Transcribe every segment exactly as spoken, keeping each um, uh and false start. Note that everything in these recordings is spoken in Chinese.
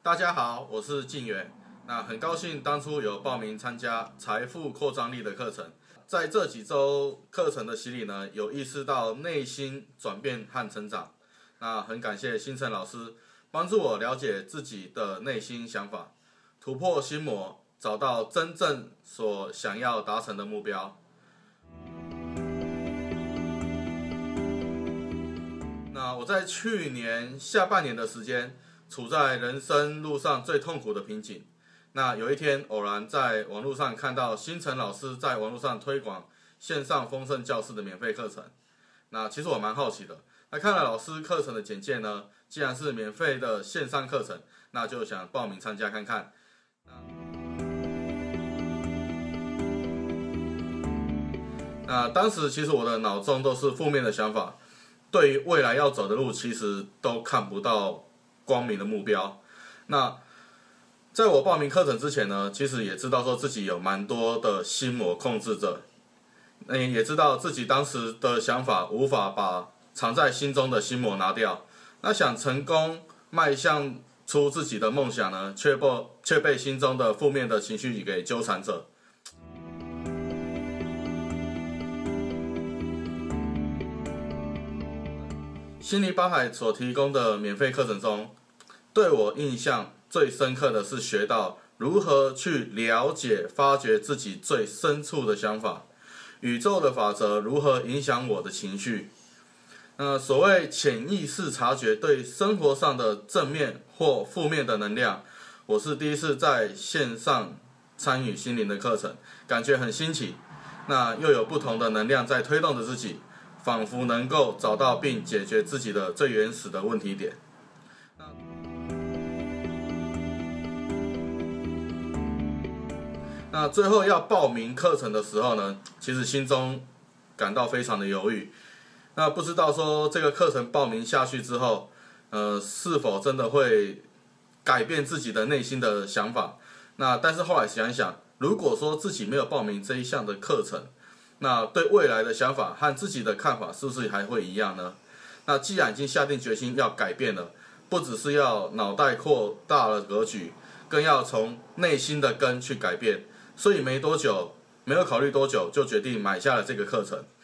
大家好，我是晋元。那很高兴当初有报名参加财富扩张力的课程，在这几周课程的洗礼呢，有意识到内心转变和成长。那很感谢星辰老师帮助我了解自己的内心想法，突破心魔，找到真正所想要达成的目标。那我在去年下半年的时间，处在人生路上最痛苦的瓶颈。那有一天偶然在网络上看到星辰老师在网络上推广线上丰盛教室的免费课程。那其实我蛮好奇的，那看了老师课程的简介呢，既然是免费的线上课程，那就想报名参加看看。那当时其实我的脑中都是负面的想法，对于未来要走的路其实都看不到光明的目标。那在我报名课程之前呢，其实也知道说自己有蛮多的心魔控制着，也知道自己当时的想法无法把藏在心中的心魔拿掉。那想成功迈向出自己的梦想呢，却被却被心中的负面的情绪给纠缠着。心理吧海所提供的免费课程中，对我印象最深刻的是学到如何去了解、发掘自己最深处的想法，宇宙的法则如何影响我的情绪。呃，所谓潜意识察觉对生活上的正面或负面的能量，我是第一次在线上参与心灵的课程，感觉很新奇。那又有不同的能量在推动着自己，仿佛能够找到并解决自己的最原始的问题点。那最后要报名课程的时候呢，其实心中感到非常的犹豫。那不知道说这个课程报名下去之后，呃，是否真的会改变自己的内心的想法？那但是后来想一想，如果说自己没有报名这一项的课程，那对未来的想法和自己的看法是不是还会一样呢？那既然已经下定决心要改变了，不只是要脑袋扩大了格局，更要从内心的根去改变。所以没多久，没有考虑多久，就决定买下了这个课程。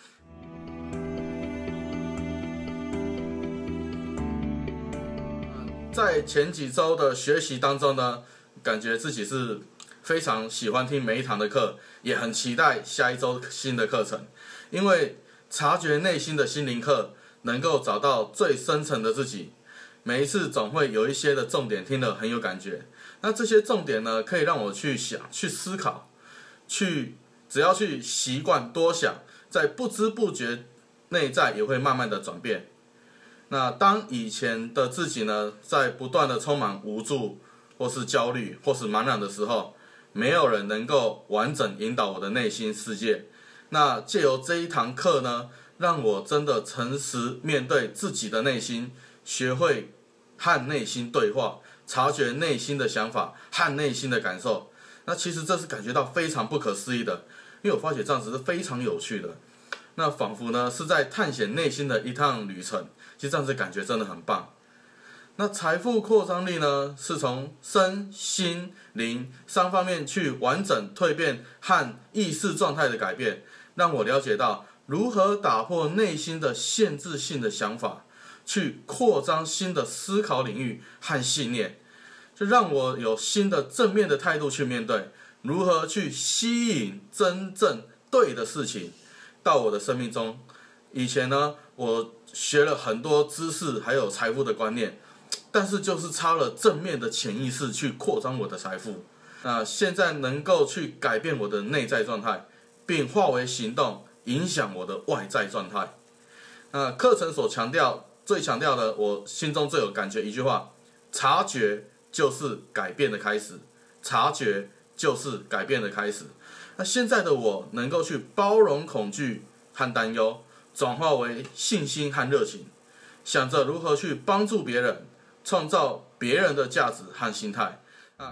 在前几周的学习当中呢，感觉自己是非常喜欢听每一堂的课，也很期待下一周新的课程。因为察觉内心的心灵课，能够找到最深层的自己。每一次总会有一些的重点听得很有感觉。那这些重点呢，可以让我去想、去思考，去只要去习惯多想，在不知不觉内在也会慢慢的转变。那当以前的自己呢，在不断的充满无助，或是焦虑，或是茫然的时候，没有人能够完整引导我的内心世界。那借由这一堂课呢，让我真的诚实面对自己的内心，学会和内心对话，察觉内心的想法和内心的感受。那其实这是感觉到非常不可思议的，因为我发觉这样子是非常有趣的。那仿佛呢是在探险内心的一趟旅程，其实这样子感觉真的很棒。那财富扩张力呢，是从身心灵三方面去完整蜕变和意识状态的改变，让我了解到如何打破内心的限制性的想法，去扩张新的思考领域和信念，就让我有新的正面的态度去面对，如何去吸引真正对的事情到我的生命中。以前呢，我学了很多知识还有财富的观念，但是就是差了正面的潜意识去扩张我的财富。那现在能够去改变我的内在状态，并化为行动，影响我的外在状态。那课程所强调最强调的，我心中最有感觉一句话：察觉就是改变的开始，察觉就是改变的开始。那现在的我能够去包容恐惧和担忧，转化为信心和热情，想着如何去帮助别人，创造别人的价值和心态。啊，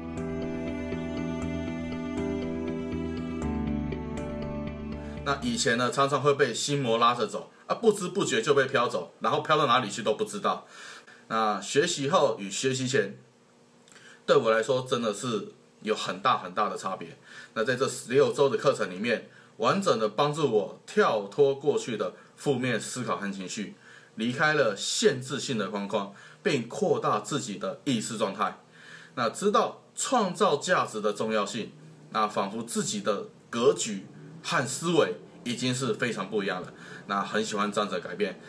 那以前呢，常常会被心魔拉着走啊，不知不觉就被飘走，然后飘到哪里去都不知道。那学习后与学习前对我来说真的是有很大很大的差别。那在这十六周的课程里面，完整的帮助我跳脱过去的负面思考和情绪，离开了限制性的框框，并扩大自己的意识状态。那知道创造价值的重要性，那仿佛自己的格局和思维已经是非常不一样了。那很喜欢这样子的改变。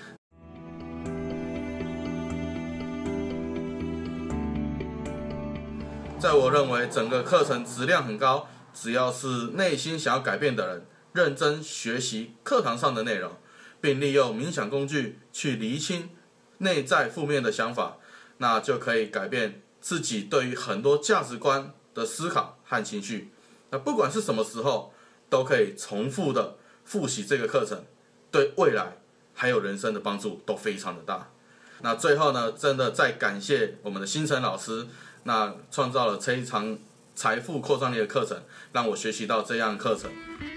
在我认为整个课程质量很高，只要是内心想要改变的人，认真学习课堂上的内容，并利用冥想工具去厘清内在负面的想法，那就可以改变自己对于很多价值观的思考和情绪。那不管是什么时候，都可以重复的复习这个课程，对未来还有人生的帮助都非常的大。那最后呢，真的再感谢我们的星辰老师，那创造了这一场财富扩张力的课程，让我学习到这样的课程。